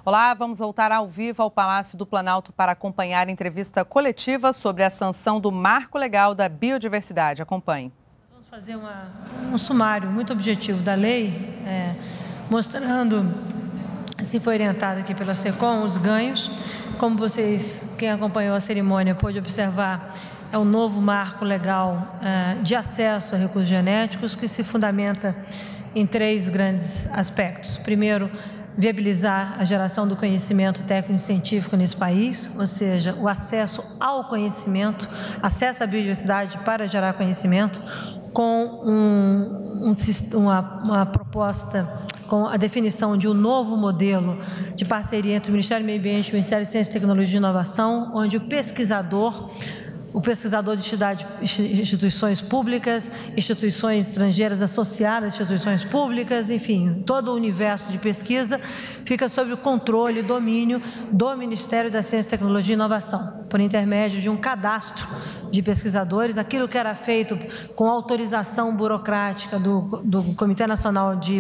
Olá, vamos voltar ao vivo ao Palácio do Planalto para acompanhar a entrevista coletiva sobre a sanção do Marco Legal da Biodiversidade. Acompanhe. Vamos fazer um sumário muito objetivo da lei, mostrando, assim foi orientado aqui pela SECOM, os ganhos. Como vocês, quem acompanhou a cerimônia, pôde observar, é um novo marco legal de acesso a recursos genéticos que se fundamenta em 3 grandes aspectos. Primeiro, viabilizar a geração do conhecimento técnico-científico nesse país, ou seja, o acesso ao conhecimento, acesso à biodiversidade para gerar conhecimento, com uma proposta, com a definição de um novo modelo de parceria entre o Ministério do Meio Ambiente e o Ministério de Ciência, Tecnologia e Inovação, onde o pesquisador de instituições públicas, instituições estrangeiras associadas a instituições públicas, enfim, todo o universo de pesquisa fica sob o controle e domínio do Ministério da Ciência, Tecnologia e Inovação, por intermédio de um cadastro de pesquisadores. Aquilo que era feito com autorização burocrática do Comitê Nacional de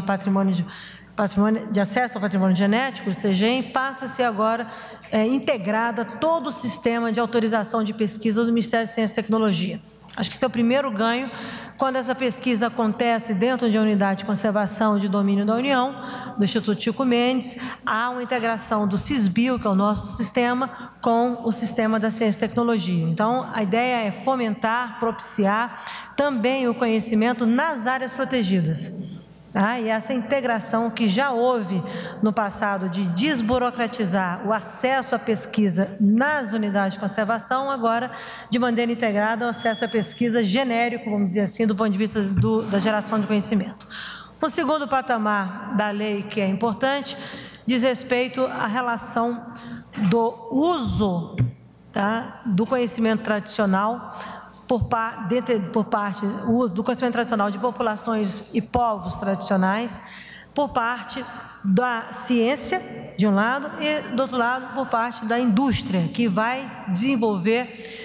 de Acesso ao Patrimônio Genético, o CEGEM, passa a ser agora integrada todo o sistema de autorização de pesquisa do Ministério de Ciência e Tecnologia. Acho que esse é o primeiro ganho. Quando essa pesquisa acontece dentro de uma unidade de conservação de domínio da União, do Instituto Chico Mendes, há uma integração do CISBio, que é o nosso sistema, com o sistema da ciência e tecnologia. Então, a ideia é fomentar, propiciar também o conhecimento nas áreas protegidas. E essa integração que já houve no passado de desburocratizar o acesso à pesquisa nas unidades de conservação, agora, de maneira integrada, o acesso à pesquisa genérico, vamos dizer assim, do ponto de vista da geração de conhecimento. O segundo patamar da lei, que é importante, diz respeito à relação do uso do conhecimento tradicional por parte do conhecimento tradicional de populações e povos tradicionais, por parte da ciência, de um lado, e, do outro lado, por parte da indústria, que vai desenvolver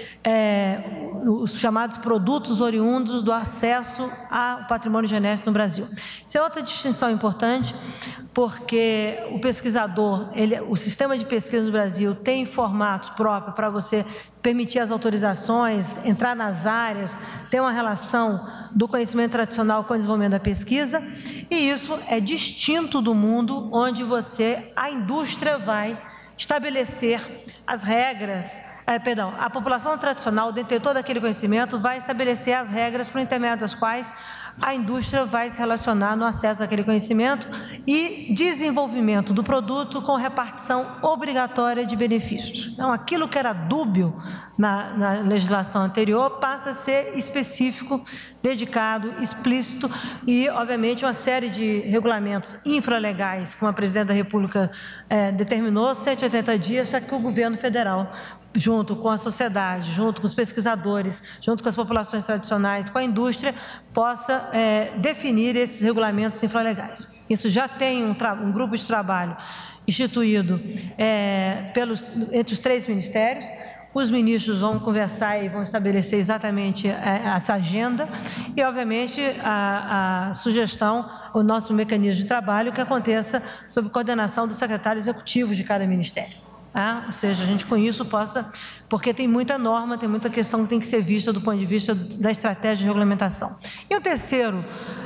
os chamados produtos oriundos do acesso ao patrimônio genético no Brasil. Isso é outra distinção importante, porque o pesquisador, o sistema de pesquisa no Brasil tem formatos próprios para você permitir as autorizações, entrar nas áreas, ter uma relação do conhecimento tradicional com o desenvolvimento da pesquisa, e isso é distinto do mundo onde a indústria vai estabelecer as regras, a população tradicional, detentora daquele conhecimento, vai estabelecer as regras por intermédio das quais a indústria vai se relacionar no acesso àquele conhecimento e desenvolvimento do produto com repartição obrigatória de benefícios. Então, aquilo que era dúbio na legislação anterior passa a ser específico, dedicado, explícito e, obviamente, uma série de regulamentos infralegais, como a Presidente da República determinou, 180 dias, para que o governo federal, junto com a sociedade, junto com os pesquisadores, junto com as populações tradicionais, com a indústria, possa definir esses regulamentos infralegais. Isso já tem um grupo de trabalho instituído entre os 3 ministérios. Os ministros vão conversar e vão estabelecer exatamente essa agenda e, obviamente, a sugestão, o nosso mecanismo de trabalho que aconteça sob coordenação do secretário executivo de cada ministério. Ou seja, a gente com isso porque tem muita norma, tem muita questão que tem que ser vista do ponto de vista da estratégia de regulamentação. E o terceiro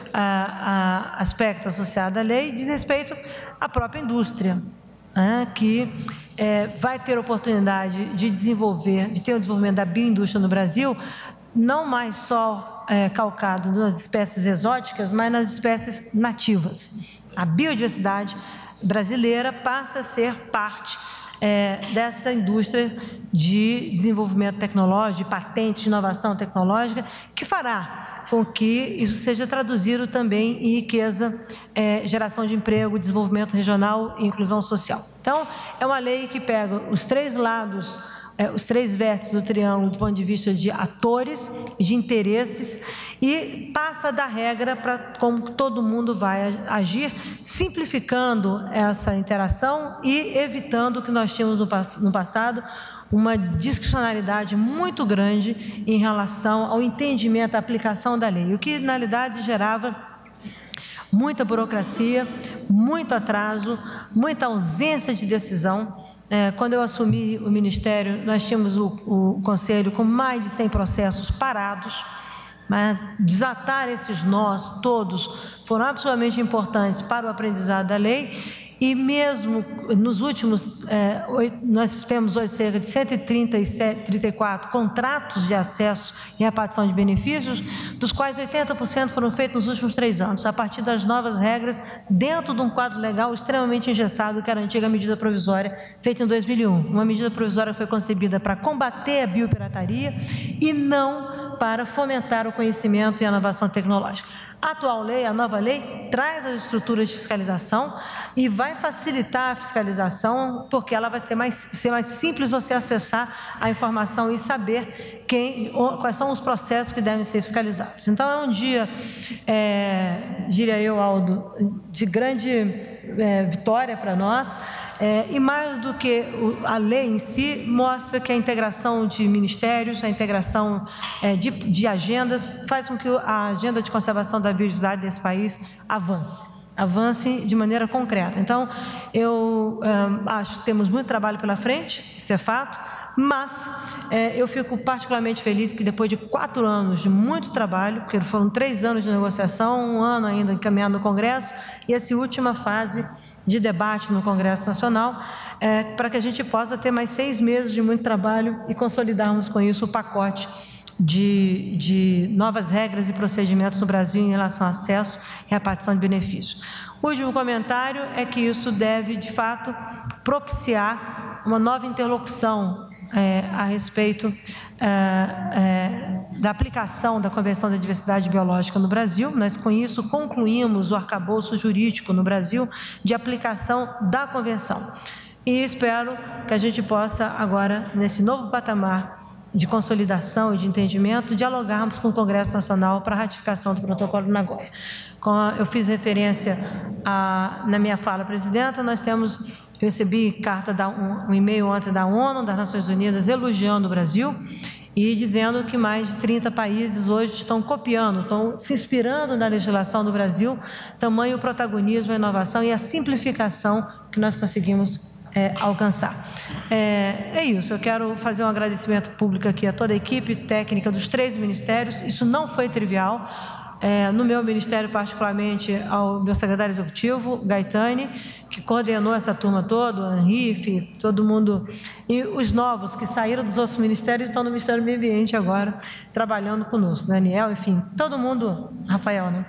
aspecto associado à lei diz respeito à própria indústria, que vai ter oportunidade de ter o desenvolvimento da bioindústria no Brasil, não mais só calcado nas espécies exóticas, mas nas espécies nativas. A biodiversidade brasileira passa a ser parte dessa indústria de desenvolvimento tecnológico, de patente, de inovação tecnológica, que fará com que isso seja traduzido também em riqueza, geração de emprego, desenvolvimento regional e inclusão social. Então, é uma lei que pega os 3 lados, os 3 vértices do triângulo do ponto de vista de atores, de interesses, e passa da regra para como todo mundo vai agir, simplificando essa interação e evitando o que nós tínhamos no passado, uma discricionariedade muito grande em relação ao entendimento, à aplicação da lei, o que, na realidade, gerava muita burocracia, muito atraso, muita ausência de decisão. Quando eu assumi o Ministério, nós tínhamos o Conselho com mais de 100 processos parados. Desatar esses nós todos foram absolutamente importantes para o aprendizado da lei. E mesmo nos últimos, nós temos hoje cerca de 134 contratos de acesso e repartição de benefícios, dos quais 80% foram feitos nos últimos 3 anos, a partir das novas regras, dentro de um quadro legal extremamente engessado, que era a antiga medida provisória, feita em 2001. Uma medida provisória que foi concebida para combater a biopirataria e não para fomentar o conhecimento e a inovação tecnológica. A atual lei, a nova lei, traz as estruturas de fiscalização e vai facilitar a fiscalização, porque ela vai ser mais simples você acessar a informação e saber quais são os processos que devem ser fiscalizados. Então, é um dia, diria eu, Aldo, de grande vitória para nós. E mais do que a lei em si, mostra que a integração de ministérios, a integração de agendas, faz com que a agenda de conservação da biodiversidade desse país avance de maneira concreta. Então, eu acho que temos muito trabalho pela frente, isso é fato, mas eu fico particularmente feliz que depois de 4 anos de muito trabalho, porque foram 3 anos de negociação, 1 ano ainda encaminhado no Congresso, e essa última fase de debate no Congresso Nacional, para que a gente possa ter mais 6 meses de muito trabalho e consolidarmos com isso o pacote de novas regras e procedimentos no Brasil em relação ao acesso e repartição de benefícios. O último comentário é que isso deve, de fato, propiciar uma nova interlocução a respeito da aplicação da Convenção da Diversidade Biológica no Brasil. Nós, com isso, concluímos o arcabouço jurídico no Brasil de aplicação da Convenção. E espero que a gente possa agora, nesse novo patamar de consolidação e de entendimento, dialogarmos com o Congresso Nacional para a ratificação do Protocolo de Nagoya. Como eu fiz referência na minha fala, presidenta, eu recebi carta, um e-mail ontem da ONU, das Nações Unidas, elogiando o Brasil e dizendo que mais de 30 países hoje estão copiando, estão se inspirando na legislação do Brasil, tamanho o protagonismo, a inovação e a simplificação que nós conseguimos alcançar. É isso, eu quero fazer um agradecimento público aqui a toda a equipe técnica dos 3 ministérios. Isso não foi trivial. No meu ministério, particularmente, ao meu secretário executivo, Gaetani, que coordenou essa turma toda, o Henrife, todo mundo, e os novos que saíram dos outros ministérios estão no Ministério do Meio Ambiente agora, trabalhando conosco, Daniel, enfim, todo mundo, Rafael, né?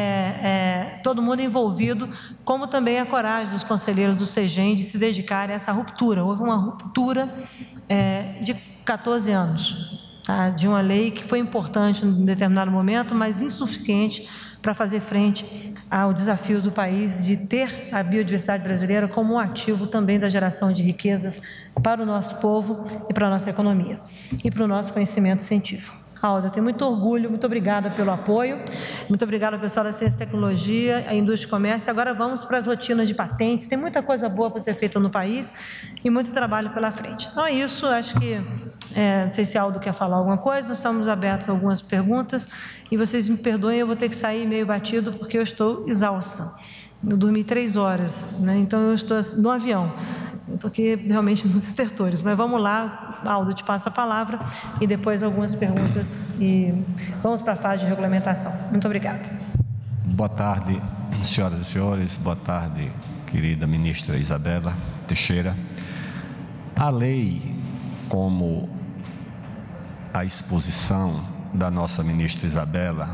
Todo mundo envolvido, como também a coragem dos conselheiros do CEGEM de se dedicarem a essa ruptura. Houve uma ruptura de 14 anos. De uma lei que foi importante em determinado momento, mas insuficiente para fazer frente ao desafio do país de ter a biodiversidade brasileira como um ativo também da geração de riquezas para o nosso povo e para a nossa economia e para o nosso conhecimento científico. Aldo, eu tenho muito orgulho, muito obrigada pelo apoio, muito obrigada ao pessoal da Ciência e Tecnologia, a Indústria e Comércio. Agora vamos para as rotinas de patentes, tem muita coisa boa para ser feita no país e muito trabalho pela frente. Então é isso, acho que, não sei se Aldo quer falar alguma coisa, nós estamos abertos a algumas perguntas e vocês me perdoem, eu vou ter que sair meio batido porque eu estou exausta. Eu dormi 3 horas, né? Então eu estou no avião. Eu estou aqui realmente nos estertores, mas vamos lá, Aldo, te passo a palavra e depois algumas perguntas e vamos para a fase de regulamentação. Muito obrigada. Boa tarde, senhoras e senhores, boa tarde, querida ministra Isabela Teixeira. A lei, como a exposição da nossa ministra Isabela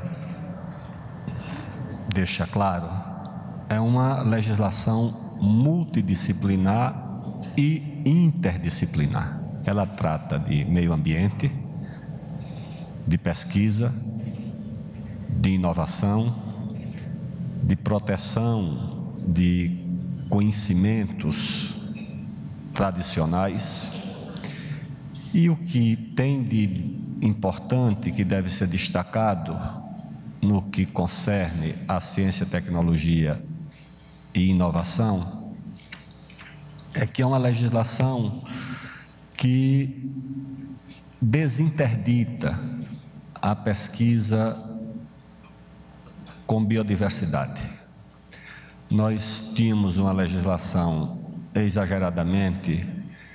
deixa claro, é uma legislação multidisciplinar e interdisciplinar. Ela trata de meio ambiente, de pesquisa, de inovação, de proteção de conhecimentos tradicionais e o que tem de importante que deve ser destacado no que concerne a ciência, tecnologia e inovação é que é uma legislação que desinterdita a pesquisa com biodiversidade. nós tínhamos uma legislação exageradamente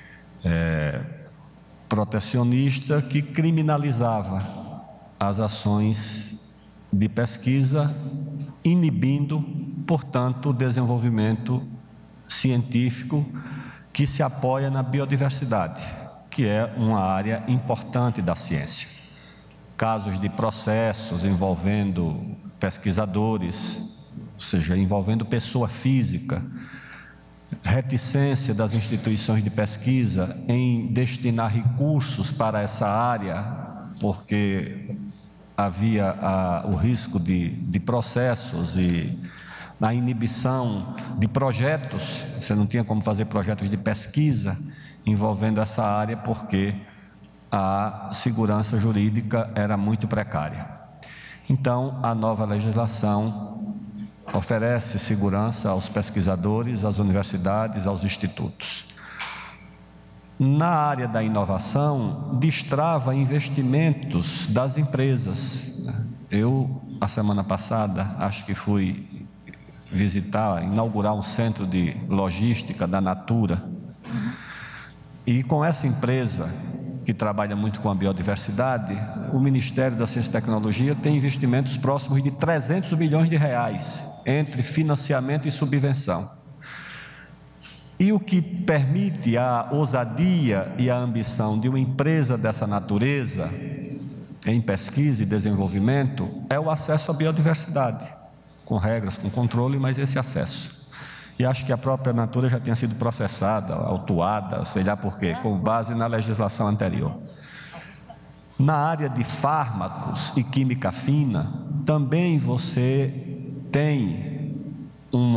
protecionista que criminalizava as ações de pesquisa, inibindo, portanto, o desenvolvimento científico que se apoia na biodiversidade, que é uma área importante da ciência. Casos de processos envolvendo pesquisadores, ou seja, envolvendo pessoa física, reticência das instituições de pesquisa em destinar recursos para essa área, porque havia o risco de processos e a inibição de projetos. Você não tinha como fazer projetos de pesquisa envolvendo essa área, porque a segurança jurídica era muito precária. Então, a nova legislação oferece segurança aos pesquisadores, às universidades, aos institutos. Na área da inovação, destrava investimentos das empresas. Eu, a semana passada, acho que fui inaugurar um centro de logística da Natura. E com essa empresa, que trabalha muito com a biodiversidade, o Ministério da Ciência e Tecnologia tem investimentos próximos de 300 milhões de reais entre financiamento e subvenção. E o que permite a ousadia e a ambição de uma empresa dessa natureza em pesquisa e desenvolvimento é o acesso à biodiversidade, com regras, com controle, mas esse acesso. E acho que a própria Natura já tinha sido processada, autuada, sei lá por quê, com base na legislação anterior. Na área de fármacos e química fina, também você tem um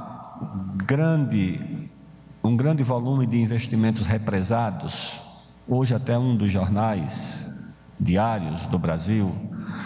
grande volume de investimentos represados. Hoje até um dos jornais diários do Brasil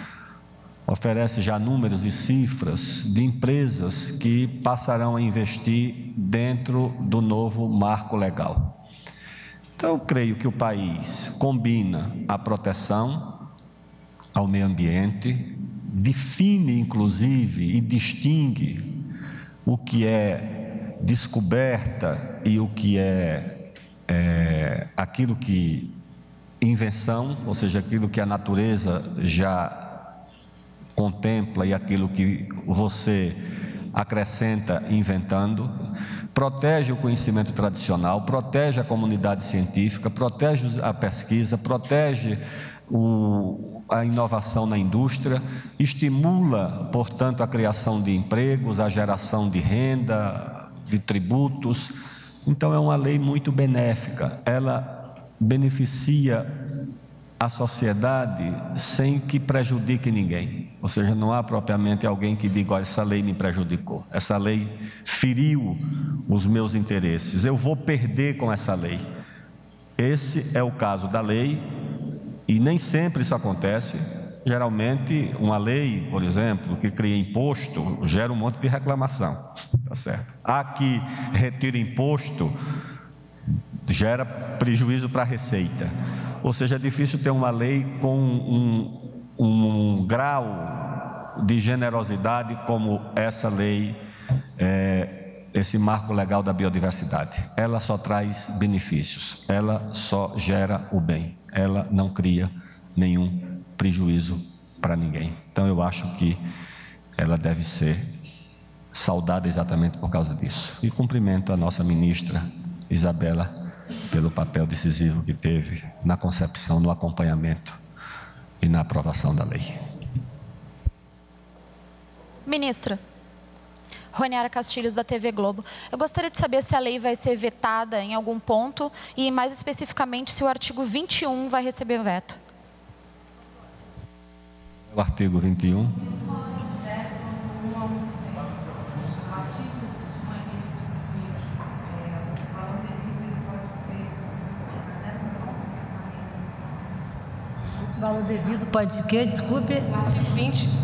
oferece já números e cifras de empresas que passarão a investir dentro do novo marco legal. Então, eu creio que o país combina a proteção ao meio ambiente, define, inclusive, e distingue o que é descoberta e o que é aquilo que invenção, ou seja, aquilo que a natureza já contempla e aquilo que você acrescenta inventando. Protege o conhecimento tradicional, protege a comunidade científica, protege a pesquisa, protege a inovação na indústria, estimula, portanto, a criação de empregos, a geração de renda, de tributos. Então, é uma lei muito benéfica. Ela beneficia a sociedade sem que prejudique ninguém. Ou seja, não há propriamente alguém que diga: olha, essa lei me prejudicou, essa lei feriu os meus interesses, eu vou perder com essa lei. Esse é o caso da lei, e nem sempre isso acontece. Geralmente, uma lei, por exemplo, que cria imposto, gera um monte de reclamação, tá certo? Há que retira imposto, gera prejuízo para a Receita. Ou seja, é difícil ter uma lei com um grau de generosidade como essa lei, esse marco legal da biodiversidade. Ela só traz benefícios, ela só gera o bem, ela não cria nenhum prejuízo para ninguém. Então, eu acho que ela deve ser saudada exatamente por causa disso. E cumprimento a nossa ministra Isabela pelo papel decisivo que teve na concepção, no acompanhamento e na aprovação da lei. Ministra, Roniara Castilhos, da TV Globo. Eu gostaria de saber se a lei vai ser vetada em algum ponto e, mais especificamente, se o artigo 21 vai receber veto. O artigo 21. O valor devido pode o quê? Desculpe. O artigo 20. Eu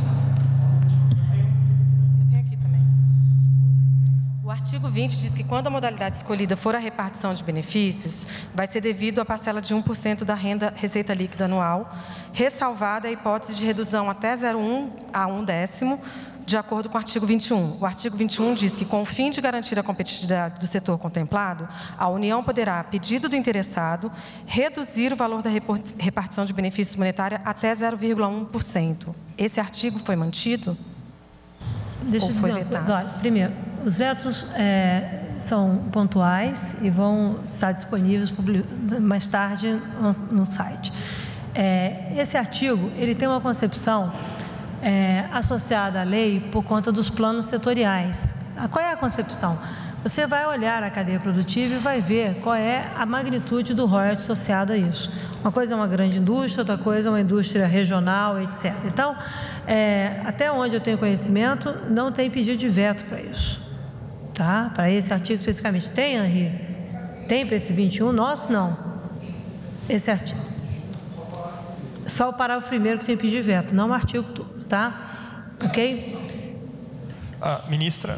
tenho aqui também. O artigo 20 diz que quando a modalidade escolhida for a repartição de benefícios, vai ser devido à parcela de 1% da receita líquida anual, ressalvada a hipótese de redução até 0,1 a 1/10 de acordo com o artigo 21. O artigo 21 diz que, com o fim de garantir a competitividade do setor contemplado, a União poderá, a pedido do interessado, reduzir o valor da repartição de benefícios monetária até 0,1%. Esse artigo foi mantido? Deixa eu dizer uma coisa. Olha, primeiro, os vetos são pontuais e vão estar disponíveis mais tarde no site. Esse artigo, ele tem uma concepção associada à lei por conta dos planos setoriais. Qual é a concepção? Você vai olhar a cadeia produtiva e vai ver qual é a magnitude do royalties associado a isso. Uma coisa é uma grande indústria, outra coisa é uma indústria regional, etc. Então, até onde eu tenho conhecimento, não tem pedido de veto para isso. Tá? Para esse artigo especificamente. Tem, Henri? Tem para esse 21? Nosso, não. Esse artigo. Só o parágrafo primeiro que tem pedido de veto, não o artigo todo. Tá? Ok? Ministra,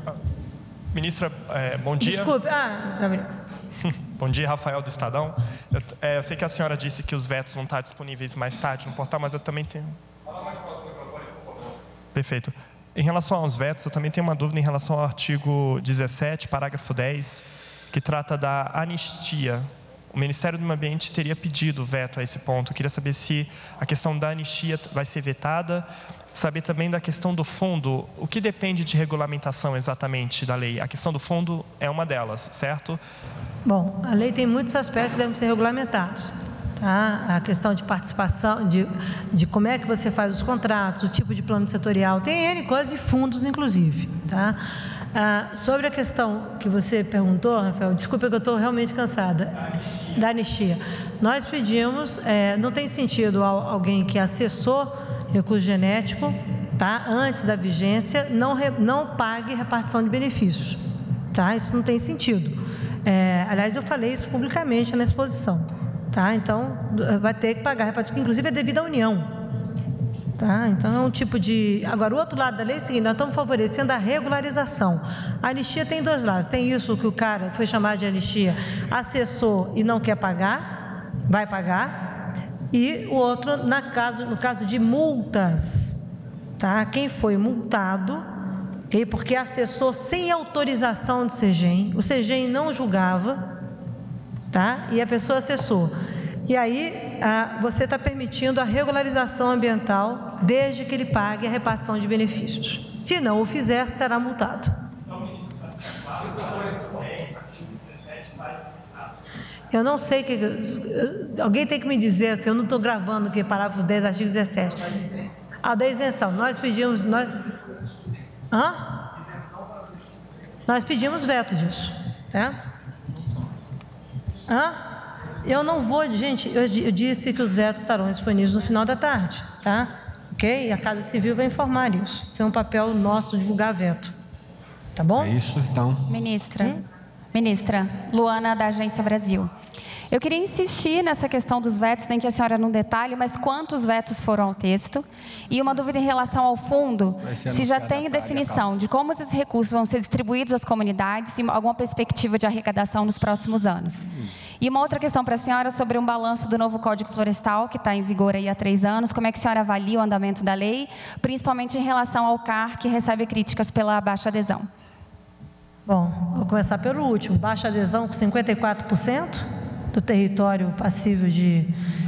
bom dia. Desculpe. Gabriel. Bom dia, Rafael do Estadão. Eu sei que a senhora disse que os vetos vão estar disponíveis mais tarde no portal, mas eu também tenho... Fala mais próximo do microfone, por favor. Perfeito. Em relação aos vetos, eu também tenho uma dúvida em relação ao artigo 17, parágrafo 10, que trata da anistia. O Ministério do Meio Ambiente teria pedido veto a esse ponto. Eu queria saber se a questão da anistia vai ser vetada, saber também da questão do fundo. O que depende de regulamentação exatamente da lei? A questão do fundo é uma delas, certo? Bom, a lei tem muitos aspectos que devem ser regulamentados. Tá? A questão de participação, de como é que você faz os contratos, o tipo de plano setorial, tem N coisas e fundos, inclusive. Tá? Sobre a questão que você perguntou, Rafael, desculpa que eu estou realmente cansada, da anistia. Nós pedimos, não tem sentido alguém que acessou recurso genético, tá, antes da vigência, não pague repartição de benefícios. Tá? Isso não tem sentido. Aliás, eu falei isso publicamente na exposição. Tá? Então, vai ter que pagar repartição, que inclusive é devido à União. Tá? Então, é um tipo de... Agora, o outro lado da lei é o seguinte, nós estamos favorecendo a regularização. A anistia tem dois lados. Tem isso que o cara que foi chamado de anistia acessou e não quer pagar, vai pagar. E o outro, no caso de multas. Tá? Quem foi multado, porque acessou sem autorização do SEGEM, o SEGEM não julgava, tá? E a pessoa acessou. E aí, você está permitindo a regularização ambiental desde que ele pague a repartição de benefícios. Se não o fizer, será multado. Eu não sei que... Alguém tem que me dizer, se eu não estou gravando aqui, parágrafo 10, artigo 17. Da isenção. Nós pedimos... Nós pedimos veto disso. Tá? Eu não vou, gente, eu disse que os vetos estarão disponíveis no final da tarde, tá? Ok? E a Casa Civil vai informar isso. Isso é um papel nosso divulgar veto. Tá bom? É isso, então. Ministra, Luana, da Agência Brasil. Eu queria insistir nessa questão dos vetos, nem que a senhora não detalhe, mas quantos vetos foram ao texto? E uma dúvida em relação ao fundo, se já tem definição de como esses recursos vão ser distribuídos às comunidades e alguma perspectiva de arrecadação nos próximos anos. E uma outra questão para a senhora sobre um balanço do novo Código Florestal, que está em vigor aí há 3 anos. Como é que a senhora avalia o andamento da lei, principalmente em relação ao CAR, que recebe críticas pela baixa adesão? Bom, vou começar pelo último. Baixa adesão com 54% do território passível de...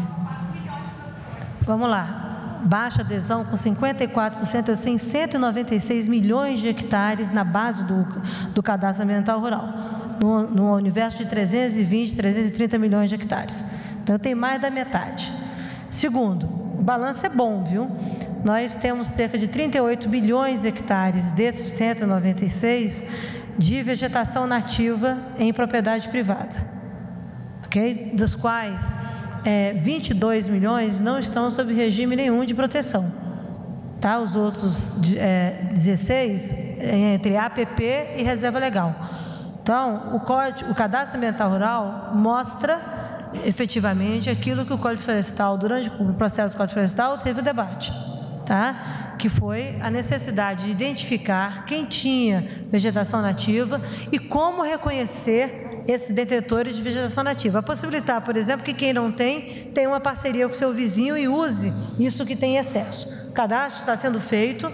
Vamos lá. Baixa adesão com 54%, assim, 196 milhões de hectares na base do cadastro ambiental rural, no universo de 320, 330 milhões de hectares. Então, tem mais da metade. Segundo, o balanço é bom, viu? Nós temos cerca de 38 milhões de hectares desses 196 de vegetação nativa em propriedade privada. Okay? Dos quais 22 milhões não estão sob regime nenhum de proteção. Tá? Os outros 16 entre APP e reserva legal. Então, o Cadastro Ambiental Rural mostra efetivamente aquilo que o Código Florestal, durante o processo do Código Florestal, teve o debate. Tá? Que foi a necessidade de identificar quem tinha vegetação nativa e como reconhecer esses detentores de vegetação nativa. A possibilitar, por exemplo, que quem não tem, tenha uma parceria com o seu vizinho e use isso que tem em excesso. O cadastro está sendo feito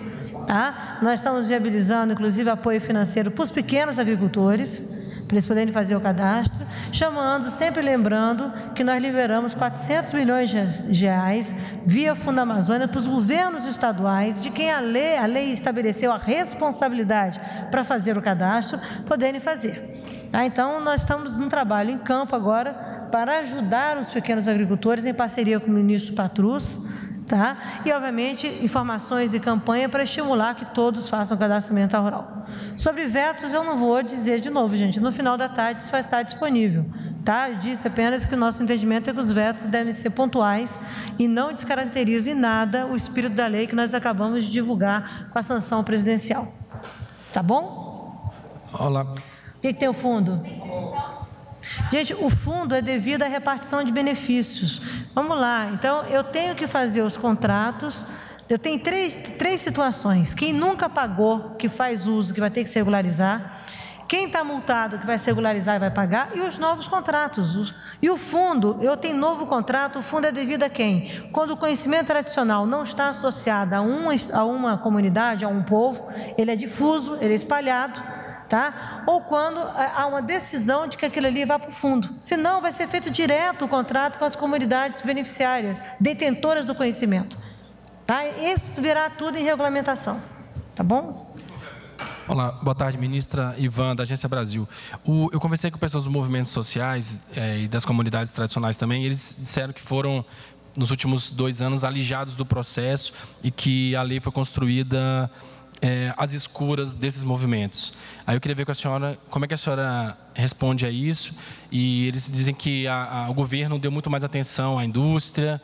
Tá? Nós estamos viabilizando, inclusive, apoio financeiro para os pequenos agricultores, para eles poderem fazer o cadastro, sempre lembrando que nós liberamos 400 milhões de reais via Fundo Amazônia para os governos estaduais, de quem a lei estabeleceu a responsabilidade para fazer o cadastro, poderem fazer. Tá? Então, nós estamos num trabalho em campo agora para ajudar os pequenos agricultores em parceria com o ministro Patrus, tá? E, obviamente, informações e campanha para estimular que todos façam cadastro ambiental rural. Sobre vetos, eu não vou dizer de novo, gente. No final da tarde, isso vai estar disponível. Tá? Eu disse apenas que o nosso entendimento é que os vetos devem ser pontuais e não descaracterizam em nada o espírito da lei que nós acabamos de divulgar com a sanção presidencial. Tá bom? Olá. O que tem o fundo? Gente, o fundo é devido à repartição de benefícios. Vamos lá, então eu tenho que fazer os contratos. Eu tenho três situações: quem nunca pagou, que faz uso, que vai ter que se regularizar; quem está multado, que vai se regularizar e vai pagar; e os novos contratos. E o fundo, eu tenho novo contrato, o fundo é devido a quem? Quando o conhecimento tradicional não está associado a uma comunidade, a um povo, ele é difuso, ele é espalhado. Tá? Ou quando há uma decisão de que aquilo ali vá para o fundo. Senão, vai ser feito direto o contrato com as comunidades beneficiárias, detentoras do conhecimento. Tá? Isso virá tudo em regulamentação. Tá bom? Olá, boa tarde, ministra Ivan, da Agência Brasil. Eu conversei com pessoas dos movimentos sociais e das comunidades tradicionais também, e eles disseram que foram, nos últimos 2 anos, alijados do processo e que a lei foi construída às escuras desses movimentos. Aí eu queria ver com a senhora, como é que a senhora responde a isso? E eles dizem que o governo deu muito mais atenção à indústria,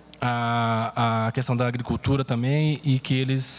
à questão da agricultura também, e que eles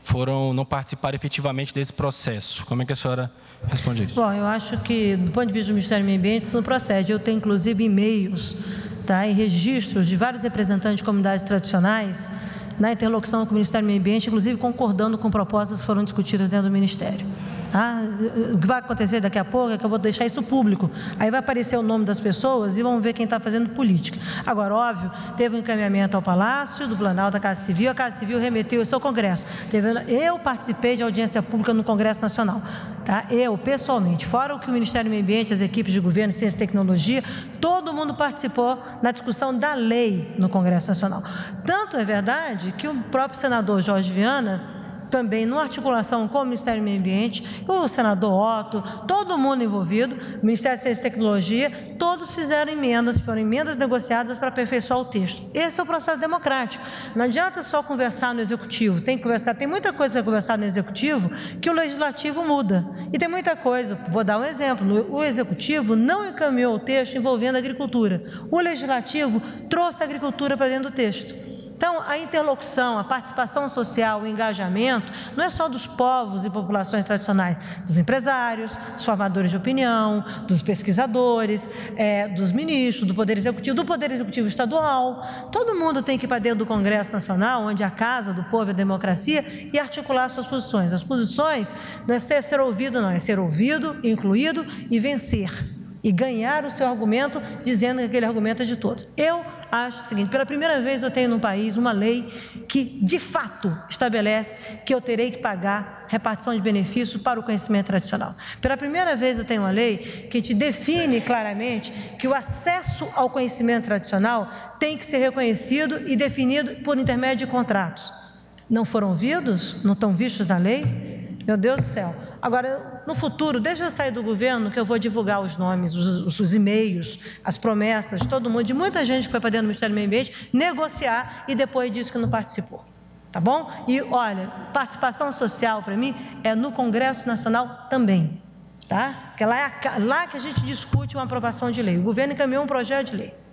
não participaram efetivamente desse processo. Como é que a senhora responde a isso? Bom, eu acho que, do ponto de vista do Ministério do Meio Ambiente, isso não procede. Eu tenho, inclusive, e-mails, tá, e registros de vários representantes de comunidades tradicionais na interlocução com o Ministério do Meio Ambiente, inclusive concordando com propostas que foram discutidas dentro do Ministério. Tá? O que vai acontecer daqui a pouco é que eu vou deixar isso público. Aí vai aparecer o nome das pessoas e vamos ver quem está fazendo política. Agora, óbvio, teve um encaminhamento ao Palácio do Planalto, da Casa Civil. A Casa Civil remeteu isso ao Congresso. Eu participei de audiência pública no Congresso Nacional. Tá? Eu, pessoalmente, fora o que o Ministério do Meio Ambiente, as equipes de governo, ciência e tecnologia, todo mundo participou na discussão da lei no Congresso Nacional. Tanto é verdade que o próprio senador Jorge Viana, também, numa articulação com o Ministério do Meio Ambiente, o senador Otto, todo mundo envolvido, o Ministério da Ciência e Tecnologia, todos fizeram emendas, foram emendas negociadas para aperfeiçoar o texto. Esse é o processo democrático. Não adianta só conversar no Executivo, tem muita coisa para conversar no Executivo que o Legislativo muda. E tem muita coisa, vou dar um exemplo, o Executivo não encaminhou o texto envolvendo a agricultura. O Legislativo trouxe a agricultura para dentro do texto. Então, a interlocução, a participação social, o engajamento, não é só dos povos e populações tradicionais, dos empresários, dos formadores de opinião, dos pesquisadores, dos ministros, do Poder Executivo estadual. Todo mundo tem que ir para dentro do Congresso Nacional, onde é a casa do povo e a democracia, e articular suas posições. As posições não é ser ouvido, não, é ser ouvido, incluído e vencer. E ganhar o seu argumento, dizendo que aquele argumento é de todos. Eu acho o seguinte: pela primeira vez eu tenho no país uma lei que, de fato, estabelece que eu terei que pagar repartição de benefícios para o conhecimento tradicional. Pela primeira vez eu tenho uma lei que te define claramente que o acesso ao conhecimento tradicional tem que ser reconhecido e definido por intermédio de contratos. Não foram ouvidos? Não estão vistos na lei? Meu Deus do céu. Agora, no futuro, deixa eu sair do governo que eu vou divulgar os nomes, os e-mails, as promessas, todo mundo, de muita gente que foi para dentro do Ministério do Meio Ambiente, negociar e depois disse que não participou. Tá bom? E, olha, participação social, para mim, é no Congresso Nacional também. Tá? Porque lá que a gente discute uma aprovação de lei. O governo encaminhou um projeto de lei.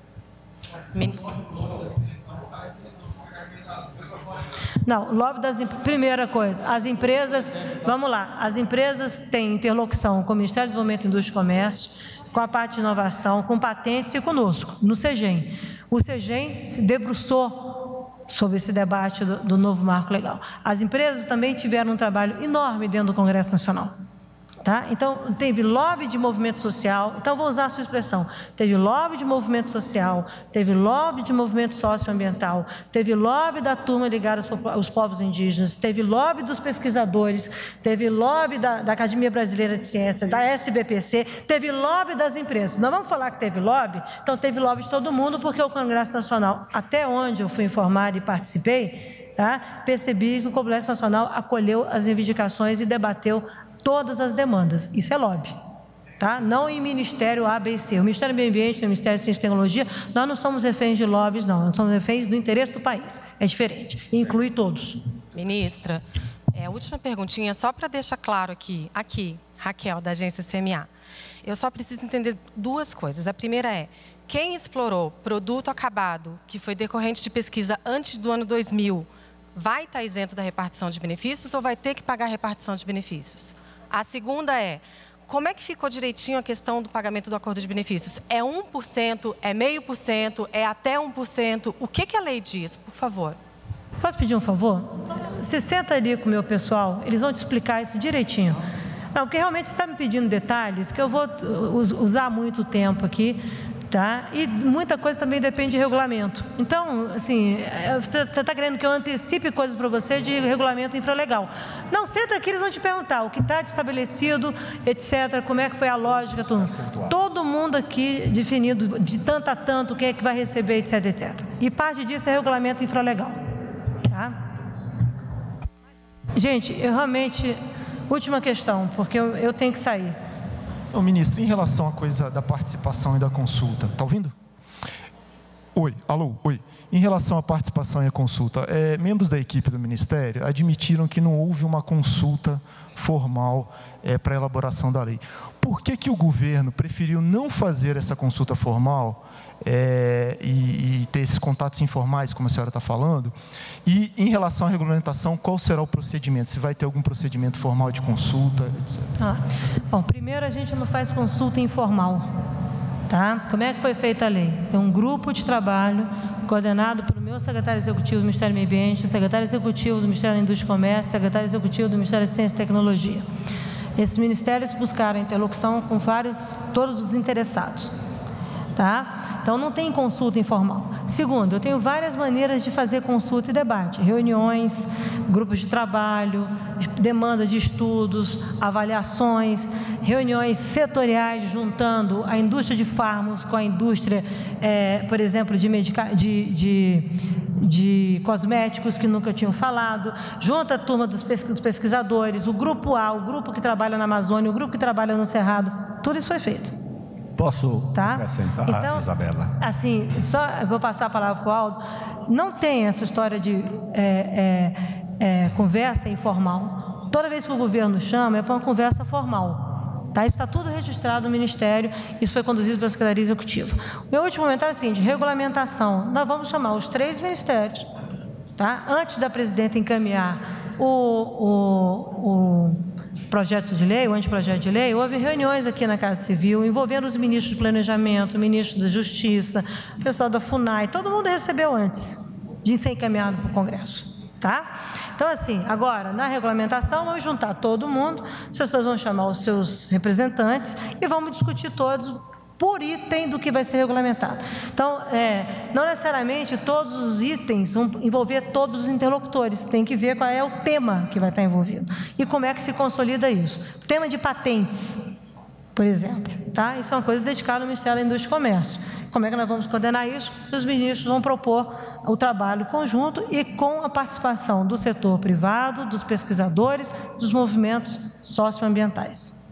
Não, lobby primeira coisa, as empresas, vamos lá, as empresas têm interlocução com o Ministério do Desenvolvimento, Indústria e Comércio, com a parte de inovação, com patentes e conosco, no CEGEM. O CEGEM se debruçou sobre esse debate do novo marco legal. As empresas também tiveram um trabalho enorme dentro do Congresso Nacional. Tá? Então, teve lobby de movimento social. Então, vou usar a sua expressão. Teve lobby de movimento social, teve lobby de movimento socioambiental, teve lobby da turma ligada aos povos indígenas, teve lobby dos pesquisadores, teve lobby da Academia Brasileira de Ciência, da SBPC, teve lobby das empresas. Nós vamos falar que teve lobby? Então, teve lobby de todo mundo, porque o Congresso Nacional, até onde eu fui informado e participei, tá? Percebi que o Congresso Nacional acolheu as reivindicações e debateu todas as demandas. Isso é lobby, tá? Não em Ministério A, B e C. O Ministério do Meio Ambiente, o Ministério de Ciência e Tecnologia, nós não somos reféns de lobbies, não. Nós somos reféns do interesse do país. É diferente. E inclui todos. Ministra, a última perguntinha, só para deixar claro aqui, Raquel, da agência CMA. Eu só preciso entender duas coisas. A primeira é, quem explorou produto acabado, que foi decorrente de pesquisa antes do ano 2000, vai estar isento da repartição de benefícios ou vai ter que pagar a repartição de benefícios? A segunda é, como é que ficou direitinho a questão do pagamento do acordo de benefícios? É 1%, é 0,5%, é até 1%? O que a lei diz, por favor? Posso pedir um favor? Você senta ali com o meu pessoal, eles vão te explicar isso direitinho. Não, porque realmente você está me pedindo detalhes que eu vou usar muito tempo aqui, tá? E muita coisa também depende de regulamento. Então, assim, você está querendo que eu antecipe coisas para você de regulamento infralegal. Não, senta aqui, eles vão te perguntar o que está estabelecido, etc., como é que foi a lógica, tudo. Todo mundo aqui definido de tanto a tanto, quem é que vai receber, etc., etc. E parte disso é regulamento infralegal, tá? Gente, eu realmente... Última questão, porque eu tenho que sair. Ô, ministro, em relação à coisa da participação e da consulta, está ouvindo? Oi, alô, oi. Em relação à participação e à consulta, membros da equipe do Ministério admitiram que não houve uma consulta formal para a elaboração da lei. Por que o governo preferiu não fazer essa consulta formal e ter esses contatos informais, como a senhora está falando? E, em relação à regulamentação, qual será o procedimento? Se vai ter algum procedimento formal de consulta, etc. Bom, primeiro a gente não faz consulta informal, tá? Como é que foi feita a lei? É um grupo de trabalho coordenado pelo meu secretário executivo do Ministério do Meio Ambiente, o secretário executivo do Ministério da Indústria e Comércio, o secretário executivo do Ministério da Ciência e Tecnologia. Esses ministérios buscaram interlocução com todos os interessados, tá? Então, não tem consulta informal. Segundo, eu tenho várias maneiras de fazer consulta e debate. Reuniões, grupos de trabalho, demanda de estudos, avaliações, reuniões setoriais juntando a indústria de fármacos com a indústria, por exemplo, de cosméticos que nunca tinham falado, junta a turma dos pesquisadores, o grupo A, o grupo que trabalha na Amazônia, o grupo que trabalha no Cerrado, tudo isso foi feito. Posso acrescentar, então, Isabela? Assim, só vou passar a palavra para o Aldo. Não tem essa história de conversa informal. Toda vez que o governo chama, é para uma conversa formal. Tá? Isso está tudo registrado no Ministério, isso foi conduzido pela Secretaria Executiva. O meu último comentário é o seguinte, regulamentação. Nós vamos chamar os 3 ministérios, tá? Antes da presidenta encaminhar o projeto de lei, o anteprojeto de lei, houve reuniões aqui na Casa Civil, envolvendo os ministros do Planejamento, o ministro da Justiça, o pessoal da FUNAI, todo mundo recebeu antes de ser encaminhado para o Congresso, tá? Então, assim, agora, na regulamentação, vamos juntar todo mundo, as pessoas vão chamar os seus representantes e vamos discutir todos por item do que vai ser regulamentado. Então, não necessariamente todos os itens vão envolver todos os interlocutores, tem que ver qual é o tema que vai estar envolvido e como é que se consolida isso. Tema de patentes, por exemplo, tá? Isso é uma coisa dedicada ao Ministério da Indústria e Comércio. Como é que nós vamos coordenar isso? Os ministros vão propor o trabalho conjunto e com a participação do setor privado, dos pesquisadores, dos movimentos socioambientais.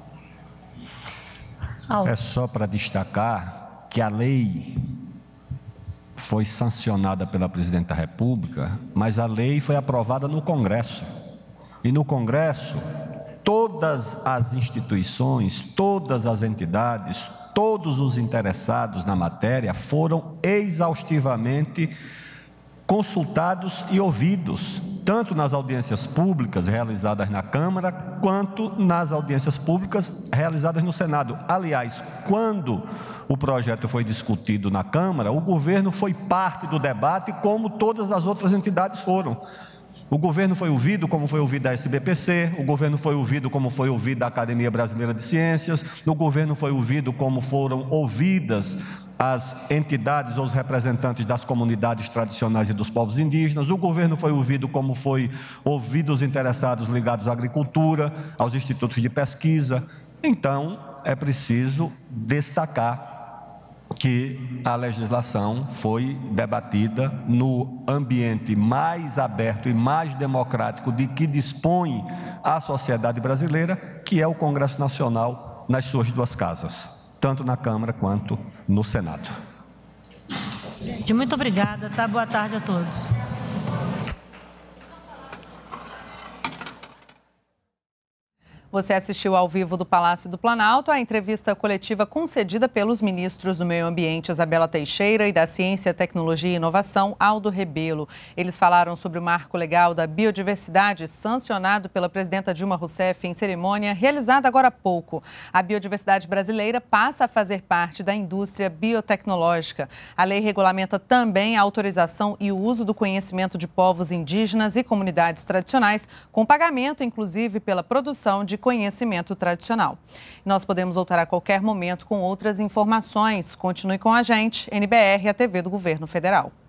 É só para destacar que a lei foi sancionada pela Presidente da República, mas a lei foi aprovada no Congresso. E no Congresso, todas as instituições, todas as entidades, todos os interessados na matéria foram exaustivamente consultados e ouvidos, tanto nas audiências públicas realizadas na Câmara, quanto nas audiências públicas realizadas no Senado. Aliás, quando o projeto foi discutido na Câmara, o governo foi parte do debate, como todas as outras entidades foram. O governo foi ouvido como foi ouvido a SBPC, o governo foi ouvido como foi ouvido a Academia Brasileira de Ciências, o governo foi ouvido como foram ouvidas as entidades ou os representantes das comunidades tradicionais e dos povos indígenas. O governo foi ouvido como foi ouvido os interessados ligados à agricultura, aos institutos de pesquisa. Então, é preciso destacar que a legislação foi debatida no ambiente mais aberto e mais democrático de que dispõe a sociedade brasileira, que é o Congresso Nacional nas suas duas casas, tanto na Câmara quanto no Senado. Gente, muito obrigada, tá? Boa tarde a todos. Você assistiu ao vivo do Palácio do Planalto à entrevista coletiva concedida pelos ministros do Meio Ambiente, Isabela Teixeira, e da Ciência, Tecnologia e Inovação, Aldo Rebelo. Eles falaram sobre o marco legal da biodiversidade sancionado pela presidenta Dilma Rousseff em cerimônia realizada agora há pouco. A biodiversidade brasileira passa a fazer parte da indústria biotecnológica. A lei regulamenta também a autorização e o uso do conhecimento de povos indígenas e comunidades tradicionais, com pagamento, inclusive, pela produção de conhecimento tradicional. Nós podemos voltar a qualquer momento com outras informações. Continue com a gente, NBR, a TV do Governo Federal.